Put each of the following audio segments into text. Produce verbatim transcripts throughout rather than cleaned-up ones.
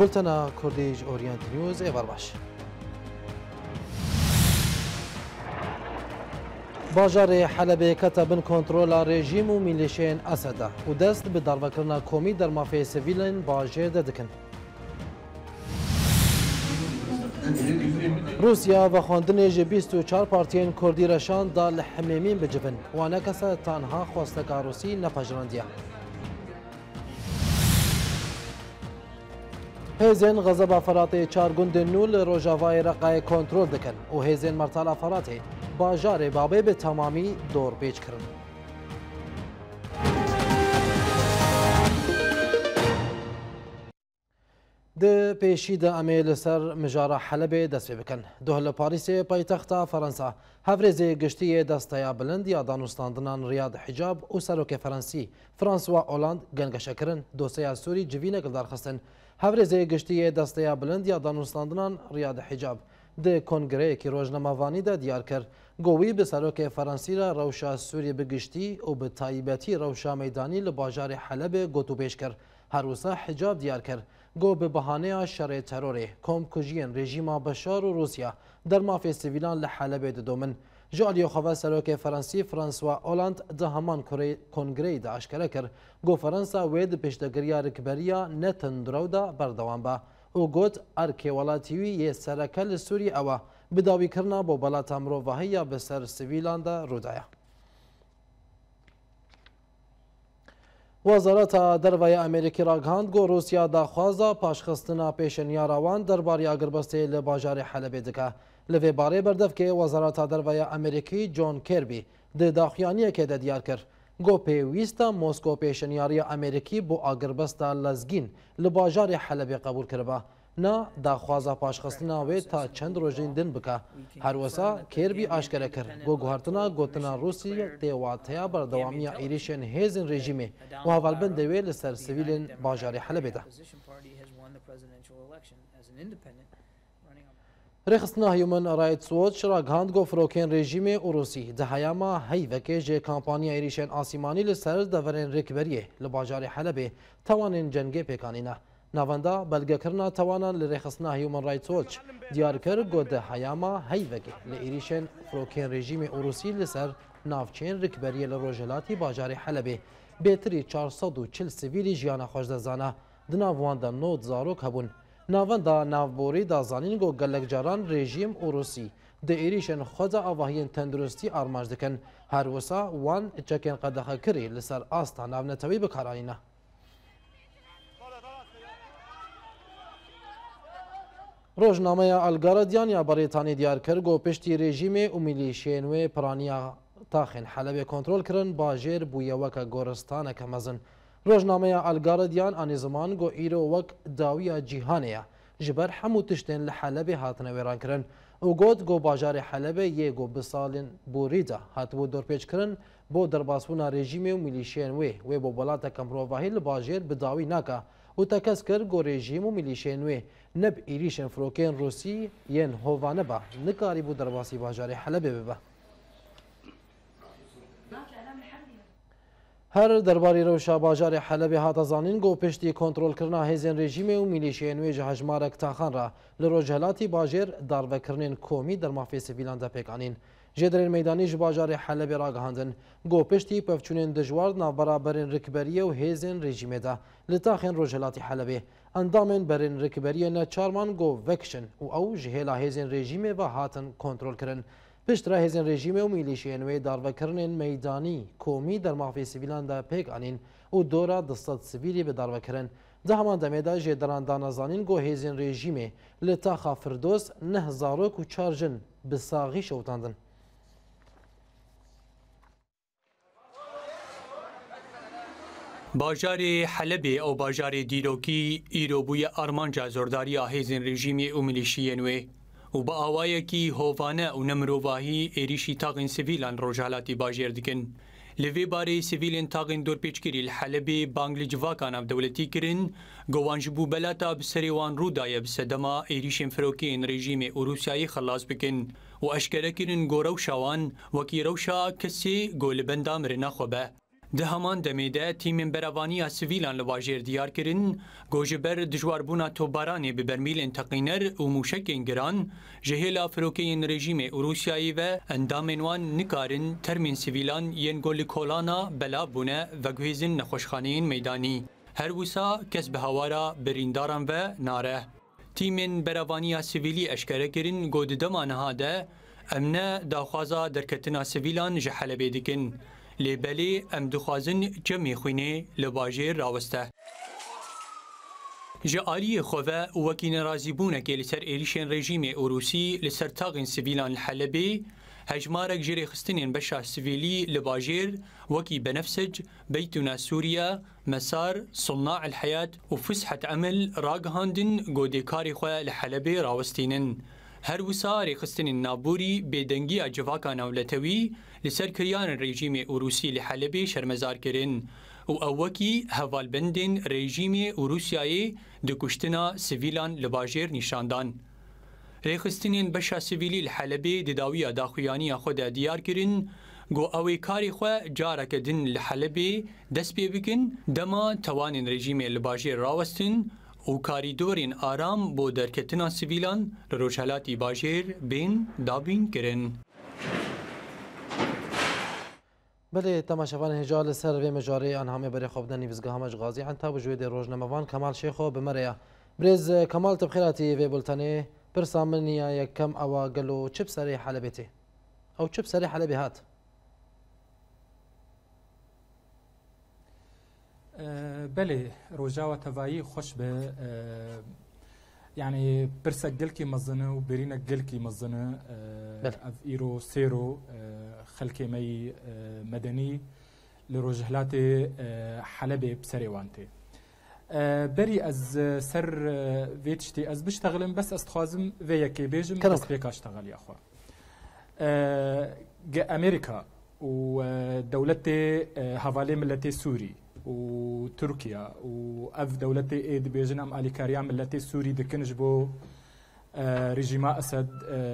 بولتنا كرديج أورينت نيوز إيفر باش باجار حلب كتبن كنترول رژیم و میلیشین اسد و دست به داربکرنا کومی در مافی سیویلین باجر ددکن. روسیا و خواندن ج بیست و چهار پارتیین کردی رشان دا لحمیمین بجبن و نکسا تنها خواستگار روسی نپجراندیه. هیزن غضب فرات چار گند نول روجاوای رقای کنترل دکن و هیزن مرتال فرات باجار بابه به تمامی دور پیچ کرن. د پیشی د امیل سر مجاره حلب دست بکن. دوهل پاریس پایتخت فرانسا هفرز گشتی دستیا بلند یا دانستاندنان ریاد حجاب و سروک فرانسی فرانسوا اولاند گنگشه کرن دوسیا سوری جوینه گلدار خستن. هفرز گشتی دستیا بلند یا دانستاندنان ریاد حجاب د کنگره که روزنامه‌وانی دا دیار کرد گویی به سروک فرانسی را روشا سوری بگشتی و به تایبتی روشا میدانی لباجار حلب گوتو پیش کرد. هر وسا حجاب دیار کرد گو به بهانه شر تروری کم کجین رژیم بشار و روسیا در مافی سیویلان لحلب دومن جالیو خواه سروک فرانسی فرانسوا اولاند ده همان کنگره دا اشکره کرد گو فرانسا وید پشتگریا رکبریا نتندرو دا بردوان با او گوت ارکی ولاتیوی یه سرکل سوری اوه بداوی کرنا با بلات امروواهی یا بسر سیویلان دا رودایا. وزارت دروای امریکی را گهاند گو روسیا داخوازا پاشخستنا پیشنیاراوان درباره اگربستی لباجار حلب دکه. لوی باره بردف که وزارت دروای امریکی جون کربی ده داخیانیه که ده دیار کرد. گو پیویستا موسکو پیشنیاری امریکی بو اگربستا لزگین لباجار حلب قبول کرده. نه داخوازا پاشخستنا وی تا چند روزین دن بکه. هر وسا کربی آشکره کرد. گو گوهرتنا گوتنا روسیه دیواتیا بردوامی ایریشن هیزن رژیمه و هوالبند دوی لسر سویلین باجار حلب ده. رخصتنا هیومن رایتس واچ را گهاند گو فروکین رژیم روسی ده هیاما هیوکه جه کامپانی ایریشن آسیمانی لسر دورین رکبریه لباجار حلب توانین جنگی پیکانینه. نواندا بلگه کرنا توانان لرخصتنا هیومن رایتس واچ دیار کرد گو ده هیاما هیوکه لایریشن فروکین رژیم روسی لسر نافچین رکبریه لروجلاتی باجار حلب بهتری چهارصد و چهل سیویلی جیانا خوش دزانه دناوان دا نود زاروک هبون. ناوندا ناوبوری دا زانین گو گلک جاران رژیم روسی ده ایریشن خوزا آواهین تندرستی آرماج دکن هر وسا وان چکن قدخه کری لسر آستا ناونتوی بکارانینه. روزنامه الگاردیان یا بریتانی دیار کرد گو پشتی رژیم و میلیشینوی پرانیا تاخن حلب کنترل کرن باجر بویه وک گورستانه کمزن. روزنامه الگاردیان آن زمان گو ایرو وک داوی جیهانه جبر همو تشتین لحلب هاتنه ویران کرن او گوت گو باجار حلب یه گو بسالین بوریدا هات بو دورپیچ کرن بو درباسونا رژیم و میلیشین وی وی بو بلاتا کمروواهی لباجر بداوی ناکا و تکس کر گو رژیم و میلیشین وی نب ایریشن فروکین روسی ین هوانه با نکاری بو درباسی باجار حلب ببه. هر درباری روشا باجار حلب هات زانین گو پشتی کنترل کرنا هیزن رژیم و میلیشین وی جهجمارک تاخان را لروجهلاتی باجر داروکرنین کومی در مافی سیویلان دا پیکانین. جدرین میدانی باجار حلب را گهاندن گو پشتی پفچونین دجوار نابرابرین رکبریه و هیزن رژیم دا لتاخین روجهلاتی حلب اندامن برین رکبریه نچارمان گو وکشن و او جهلا هیزن رژیم و هاتن کنترل کرن. پشت را هیزن رژیم و میلیشین وی داروکرنین میدانی کومی در مافی سیویلان دا پیک آنین و دورا دستات سیویلی به داروکرن. ده همان دمیده جدران دانازانین گو هیزن رژیم لتاخا فردوس نه زاروک و چارجن بساغی شوتاندن. باجار حلب او باجار دیروکی ایرو بوی آرمانجا زورداری هیزن رژیم و میلیشین وی و با آوائه کی هوانه و نمروواهی ایریشی تاقین سیویلان روجالاتی باجر دکن. لوی باره سیویلین تاقین دور پیچکری الحلبی بانگلی جواکان اف دولتی کرن گوانج بو بلاتا بسریوان رو دایه بسدما ایریشن فروکین رژیم روسیایی خلاص بکن و اشکره کرن گو روشاوان وکی روشا کسی گول بندام رنا خوبه. ده همان دمیده تیمین براوانی سویلان لواجر دیار کرن گوجبر دجواربونا توبارانی به برمیل انتقینر و موشکین گران جهیل فروکین رژیم روسیایی و اندامنوان نکارن ترمین سویلان ین گل کولانا بلا بونه و گویزن نخوشخانین میدانی هر وسا کس به هوارا برینداران و ناره تیمین براوانی سویلی اشکره کرن گود دمانها ده امنه داخوازا درکتنا سویلان جحلبه دکن لیبلی ام دخوازن جمعی خوینه لباجر راوسته. جاری خواه وکی نرازی بونه که لسر ایریشن رژیم اوروسی لسر تاغین سویلان الحلبی هجمارک جری خستنین بشا سویلی لباجر وکی بنفسج بیتونا سوریا مسار صناع الحياة و فسحة عمل راگهاندن گودکاری خواه لحلبی راوستینن. هر وسا رخصتن النابوري بدنگی جواکا نولتوی لسر کریان رژیم اوروسی لحلبی شرمزار کرن و اوکی هوالبندن رژیم اوروسیایی دکشتنا سویلان لباجر نشاندان. رخصتن بشا سویلی لحلبی دداوی داخویانی خود دیار کرن گو اوی کاری خو جارک دن لحلبی دست پی بکن دما توان رژیم لباجر راوستن و کاریدورین آرام بو درکتنا سویلان لروجهلاتی باجر بین دابین کرن. بله تماشاوان هجال سر و مجاری آن همه برای خوابدن نیوزگاه همج غازی عن تاب جوید روزنامه‌وان کمال شیخو بمریا برز کمال تبخیراتی و بولتانه پرسامنیا یکم اوا گلو چپ سری حلبتی او چپ سری حلبی هات. بله روجاوة تفايي خوش به يعني برسك جلكي مزنه وبرينك جلكي مزنه اف ايرو سيرو خلكي مي مدني لروجهلاتي حلبي بسري وانتي بري از سر فيتشتي از بشتغلم بس استخوازم فيكي بيجم بس بيك اشتغل يا اخوا امريكا ودولتي هافالي ملتي سوري وتركيا وأف دولتي إيد بيجن أم أليكاريا ملتي سوري دكنج بو رجيما أسد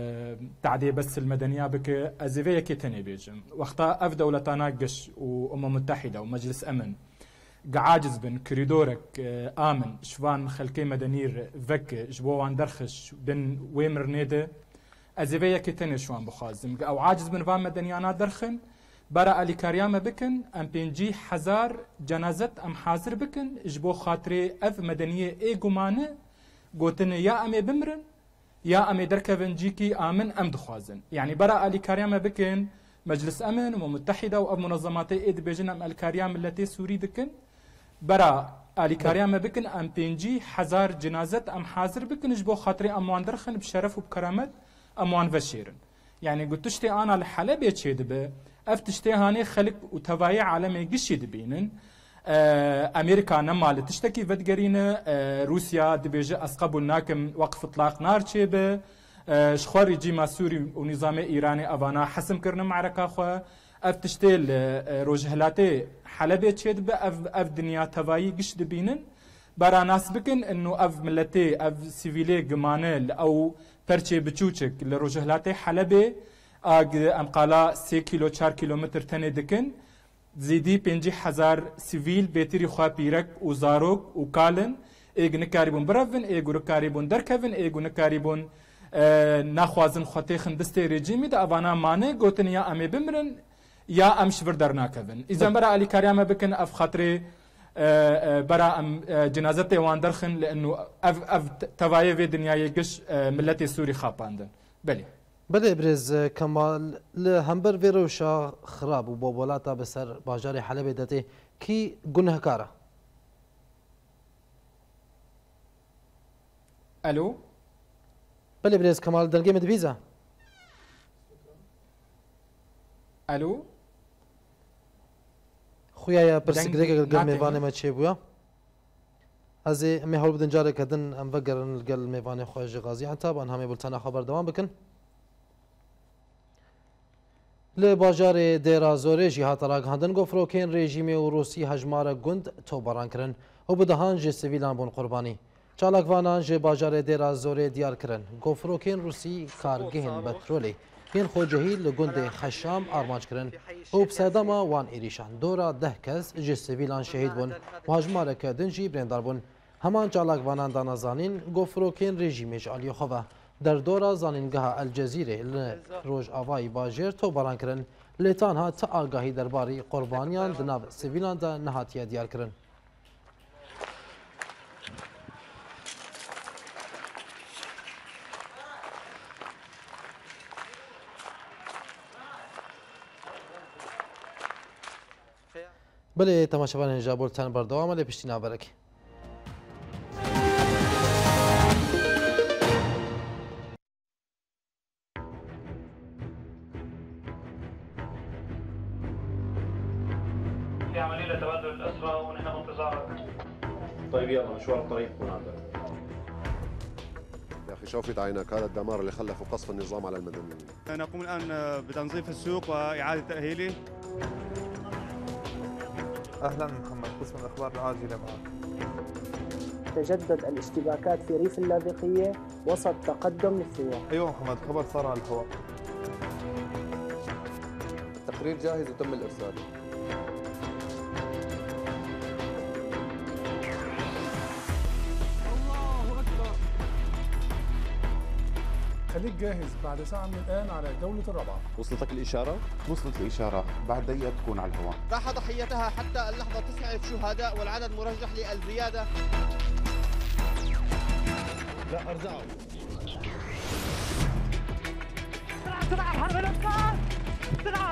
تعدي بس المدنية بك أزيفيا كيتني بيجن وقتا أف دولتانا قش وأمم متحدة ومجلس أمن قعاجز بن كريدورك آمن شوان خلقي مدنير فك جبوان درخش بن ويمر نيده أزيفيا كيتني شوان بخازم أو عاجز بن فان مدنيانا درخن برا أليكارياما بكن أم بينجي حزار جنازت أم حاضر بكن جبو خاطري أف مدنية إي قمانة قوتن يا أمي بمرن يا أمي دركفن جيكي آمن أم دخوازن يعني برا أليكارياما بكن مجلس أمن ومتحدة وأب منظمات إيد بيجن أم أليكاريام التي سوري دكن برا أليكارياما بكن أم بينجي حزار جنازت أم حاضر بكن جبو خاطري أموان درخن بشرف وبكرامت أموان فشيرن يعني قلتشتي أنا لحلب يتشيد به افتشتي هاني خلق وتفايع عالمي قشي دبينن امريكا نمال تشتكي فدقرينا روسيا دبيجي اسقبوا ناكم وقف اطلاق نار تشيبه شخور رجيم سوري ونظام ايراني افانا حسم كرنا معركه خو افتشتي روجهلاتي حلبي تشيد به اف اف دنيا تفايع قش دبينن برا ناس بكن انه اف ملتي اف سيفيلي قمانه او برشي بچوچك لروجهلاتي حلبي اگ ام قالا سه کیلو چار کیلومتر تنه دکن زیدی پنجی هزار سیویل بیتری خواه پیرک و زاروک و کالن ایگ نکاریبون برافن ایگو نکاریبون درکفن ایگو نکاریبون نخوازن خواته خندسته رژیمی دا اوانا مانه گوتن یا امی بمرن یا ام شور در ناکفن ایزان برا علی کاریامه بکن اف خاطره برا ام جنازت وان درخن لانه اف اف توایه و دنیای گش ملت سوری خاپاندن بله بله برز کمال لهمبر ویروشا خراب و بابولاتا بسر باجار حلب دته کی گناه کاره الو بله برز کمال درگه مدویزا الو خویا یا پرسک دیگه گل میوانه ما چه بویا از می حال بدن جاره کدن ام وگرن گل میوانه خوش غازی عتاب آن همه بلتنا خبر دوام بکن لباجار دیرا زوری جهات راگهاندن گفروکین رژیم روسی هجمار گند توبران کرن و بدهان جه سویلان بون قربانی چالاکوانان جه باجار دیرا زوری دیار کرن گفروکین روسی کارگهن بترولی هین خو جهیل لگند خشام آرمانج کرن و بسادما وان ایریشان دورا ده کس جه سویلان شهید بون و هجماره که دنجی برندار بون همان جالک وانان دانا زانین گفروکین رژیمش آلی خواه در دورا زانینگاه الجزیره لروج آوای باجر تو باران کرن لیتان ها تا آگاهی درباری قربانیان دناب سویلان دا نهاتیه دیار کرن. بله تماشاوان اینجا بولتن بردوام علی پشتی نابرک. في عملية لتبادل الأسرى ونحن بانتظارك. طيب يلا مشوار الطريق يكون عندك. يا أخي شوفت عينك هذا الدمار اللي خلفه قصف النظام على المدنيين. نقوم الآن بتنظيف السوق وإعادة تأهيله. أهلا محمد، قسم الأخبار العاجلة معك. تجدد الاشتباكات في ريف اللاذقية وسط تقدم للثوار. أيوة محمد، خبر صار على الهواء. التقرير جاهز وتم الإرسال. الله أكبر. خليك جاهز بعد ساعة من الآن على جولة الرابعة. وصلتك الإشارة؟ وصلت الإشارة، بعد دقيقة تكون على الهواء. راح ضحيتها حتى اللحظة تسعة شهداء والعدد مرجح للزيادة. لا أرجعوا. بسرعة بسرعة حرب الأطفال بسرعة.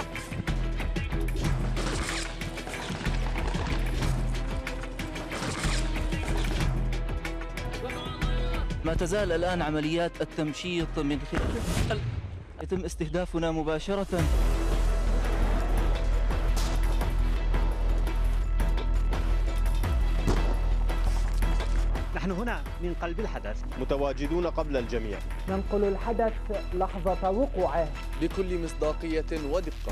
ما تزال الآن عمليات التمشيط من خلال يتم استهدافنا مباشرة. نحن هنا من قلب الحدث متواجدون قبل الجميع. ننقل الحدث لحظة وقوعه بكل مصداقية ودقة.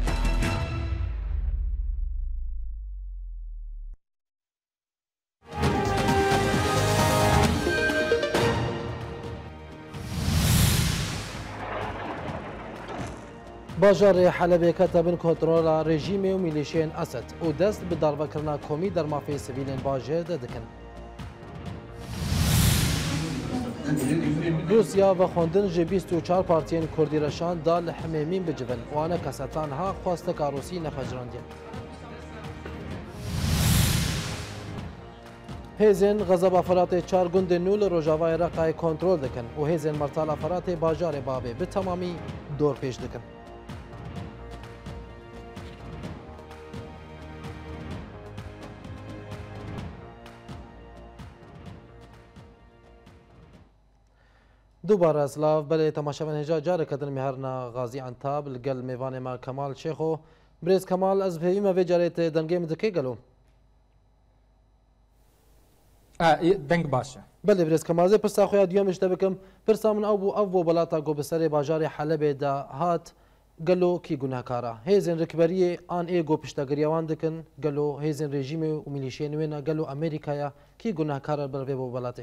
باجار حلب كتبن كنترول رژیم و میلیشین اسد و دست به ضربه کردن کمی در مافی سیویلین باجر دکن. روسیا و خوندن جه بیست و چهار پارتیین کردی رشان دا لحمیمین بجبن و آنه کساتان ها خواست که روسی نفجراندین. هیزن غضب افراد چار گند نول روجاوای رقای کنترل دکن و هیزن مرتال افراد باجار بابه به تمامی دور پیش دکن. دوباره اسلاف بله تماشاوان هجا جاره کدن مهرنا غازی انتاب لگل میوان ما کمال شیخو بریز کمال از فهمی ما جارت دنگه مدکی گلو اه دنگ باشه بله بریز کمال زی پرسا خویا دیومش دبکم پرسا من ابو ابو بلاتا گو بسری باجار حلب دا هات گلو کی گناهکارا هیزن رکبری آن ای گو پشتاگریوان دکن گلو هیزن رژیم و میلیشین وینا گلو امریکایا کی گناهکارا بر ابو بلاته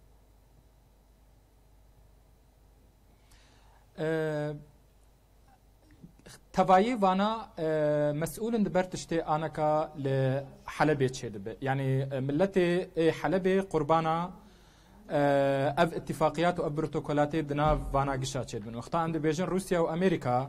تبايي وانا مسؤول دبر تشتي انا كا لحلبة تشيدب يعني ملتي حلبة قربانا اف اتفاقيات و بروتوكولات دنا وانا قشات تشيدبن وقتا عند بيجن روسيا وامريكا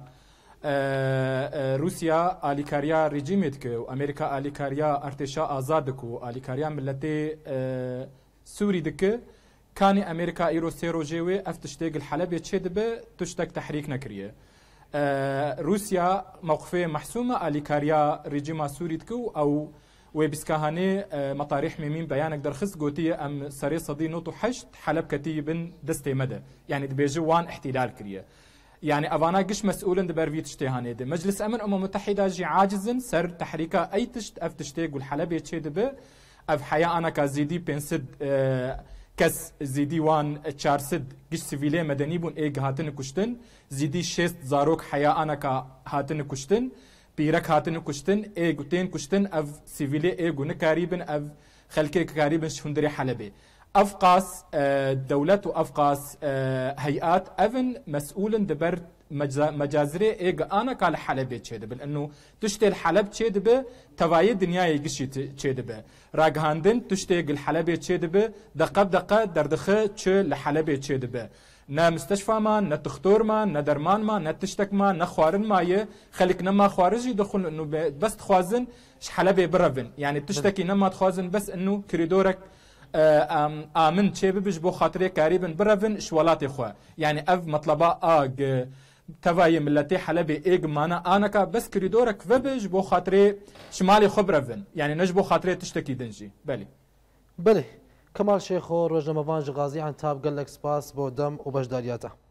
روسيا اليكاريا ريجيمتك وامريكا اليكاريا ارتشاء ازادك واليكاريا ملتي سوري دك كان امريكا ايرو سيرو جيوي افتشتيق الحلبة تشيدب تشتك تحريك نكريه آه روسيا موقفه محسومه اليكاريا ريجيما سوري تكو او وبسكاهاني آه مطاريح ميمين بيانك درخص قوتيه ام سري صدي نوتو حشت حلب كتيبن دستي مدى يعني دبيجي وان احتلال كريه يعني افانا قش مسؤول دبر في تشتيهاني دي مجلس امن امم متحده جي عاجزن سر تحريكا اي تشت اف تشتيق والحلبة تشيدب اف حياه انا كزيدي بنسد آه کس زیدی وان چهارصد گش سیویله مدنی بون ایگ هاتن کشتن زیدی شست زاروک حیا آنا کا هاتن کشتن پیرک هاتن کشتن ایگ تین کشتن اف سیویله ایگو نکاریبن اف خلکی کاریبن شوندری حلبه افقاس دولت وافقاس هيئات افن مسؤول دبر مجازري ايج انا قال حلب تشدب لانه تشتي حلب تشدب تواي دنيا يقشي تشدب راغهاندن تشتي الحلب تشدب دقه دقه دردخه تش لحلب تشدب نا مستشفى ما نا دكتور ما نا درمان ما نا تشتك ما نا خوارن مايه خليك نما خوارجي دخل انه بس تخوازن حلب برفن يعني تشتكي نما تخوازن بس انه كريدورك آمن تشيب بيش بو خاطري قريبا برفن شوالاتي خوا يعني اف مطلبا اج تفاي ملتي حلبي ايج مانا انا كا بس كريدورك فبيش بو خاطري شمالي خبرفن يعني نجبو خاطري تشتكي دنجي بلي بلي كمال شيخ و روجنامه غازي عن تاب قال لك سباس بو دم وبجدارياته